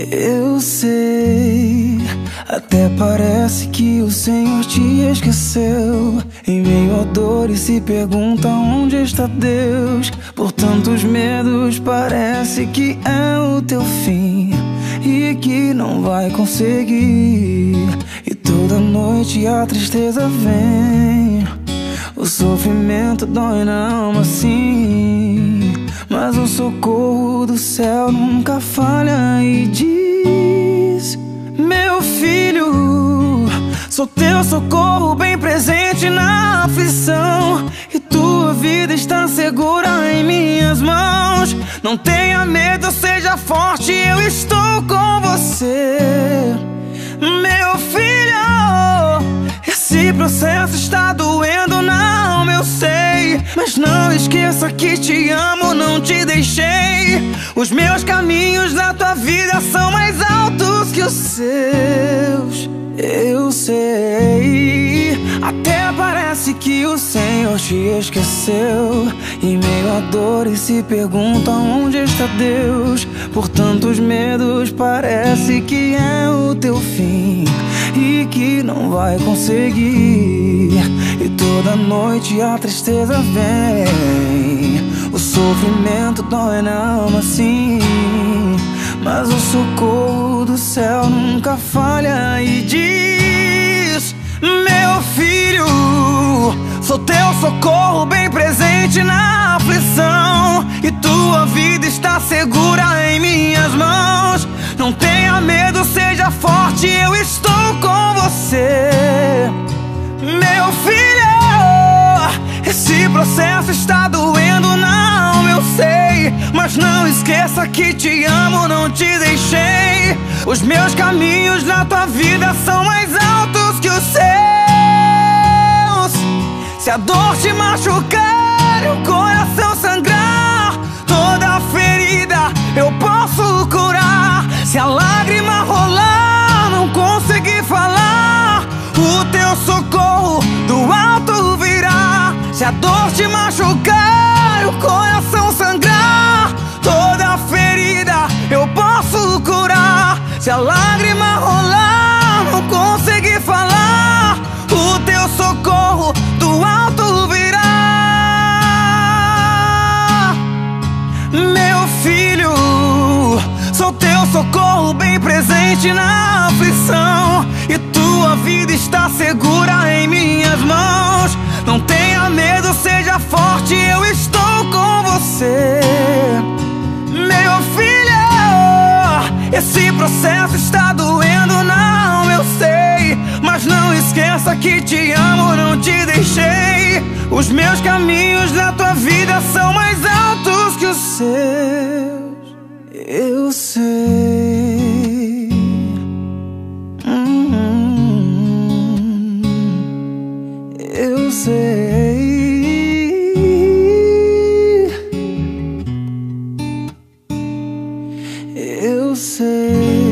Eu sei, até parece que o Senhor te esqueceu. Em meio a dores se pergunta onde está Deus. Por tantos medos parece que é o teu fim e que não vai conseguir. E toda noite a tristeza vem, o sofrimento dói na alma sim, mas o socorro do céu nunca falha e diz: meu filho, sou teu socorro bem presente na aflição, e tua vida está segura em minhas mãos. Não tenha medo, seja forte, eu estou com você. Meu filho, esse processo está doendo na alma, eu sei, mas não esqueça que te amo, não te deixei. Os meus caminhos na tua vida são mais altos que os seus. Eu sei, até parece que o Senhor te esqueceu. Em meio a dores se pergunta onde está Deus. Por tantos medos parece que é o teu fim e que não vai conseguir. E toda noite a tristeza vem, o sofrimento dói na alma sim, mas o socorro do céu nunca falha e diz: meu filho, sou teu socorro bem presente na aflição, e tua vida está segura em minhas mãos. Não tenha medo, seja forte, eu estou com você. Meu filho, esse processo está doendo na alma, eu sei, mas não esqueça que te amo, não te deixei. Os meus caminhos na tua vida são mais altos que os seus. Se a dor te machucar e o coração sangrar, toda ferida eu posso curar. Se a lágrima rolar, não conseguir falar, o teu socorro do alto virá. Se a dor te machucar e o coração sangrar, toda ferida eu posso curar. Se a lágrima rolar, não conseguir falar, o teu socorro do alto virá. Meu filho, sou teu socorro bem presente na aflição, e tua vida está segura em minhas mãos. Não tenha medo, seja forte, eu estou com você. Meu filho, esse processo está doendo na alma, eu sei, mas não esqueça que te amo, não te deixei. Os meus caminhos na tua vida são mais altos que os seus. Eu sei. Eu sei. Eu sei.